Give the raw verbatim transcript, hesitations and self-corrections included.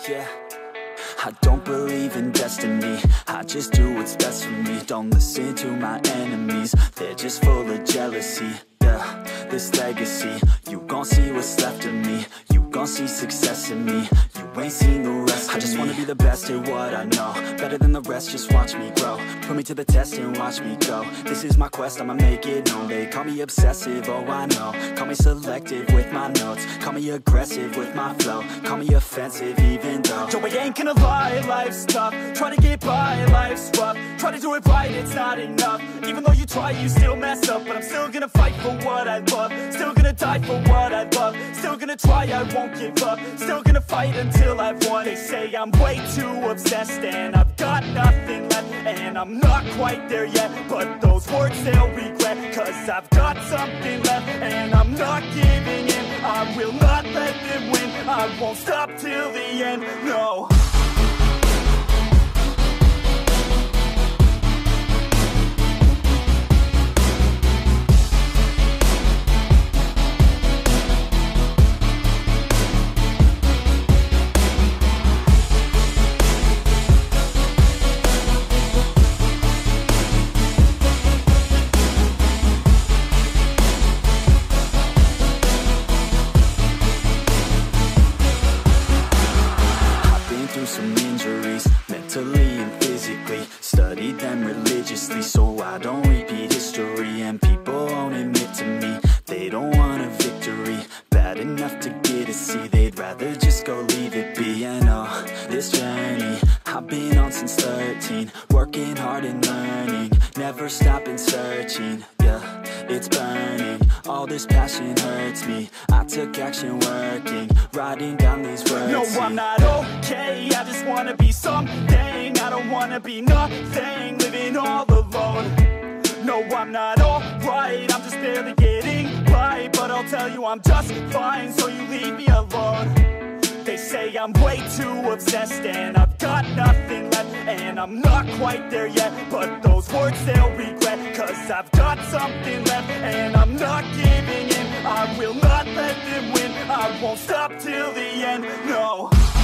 yeah. I don't believe in destiny, I just do what's best for me. Don't listen to my enemies, they're just full of jealousy. Yeah, this legacy, you gon' see what's left of me. You gon' see success in me, you ain't seen the rest of me. I just wanna be the best at what I know, better than the rest, just watch me grow. Put me to the test and watch me go. This is my quest, I'ma make it known. They call me obsessive, oh I know. Call me selective with my notes, call me aggressive with my flow. Call me offensive even though Joe, I ain't gonna lie, life's tough. Try to get by, life's rough. Try to do it right, it's not enough. Even though you try, you still mess up. But I'm still gonna fight for what I love, still gonna die for what I love. Still gonna try, I won't give up. Still gonna fight until I've won. They say I'm way too obsessed and I've got nothing left, and I'm not quite there yet, but those words they'll regret. Cause I've got something left and I'm not giving in. I will not let them win, I won't stop till the end, no. Some injuries, mentally and physically. Studied them religiously so I don't repeat history. And people won't admit to me they don't want a victory bad enough to get a C. They'd rather just go leave it be. And oh, this journey I've been on since thirteen, working hard and learning, never stopping searching. Yeah, it's burning, all this passion hurts me. I took action working, writing down these words. No, I'm not okay, I just wanna be something. I don't wanna be nothing, living all alone. No, I'm not alright, I'm just barely getting by. But I'll tell you I'm just fine, so you leave me alone. They say I'm way too obsessed and I've got nothing left, and I'm not quite there yet, but those words they'll regret. Cause I've got something left and I'm not giving in. I will not let them win, I won't stop till the end, no.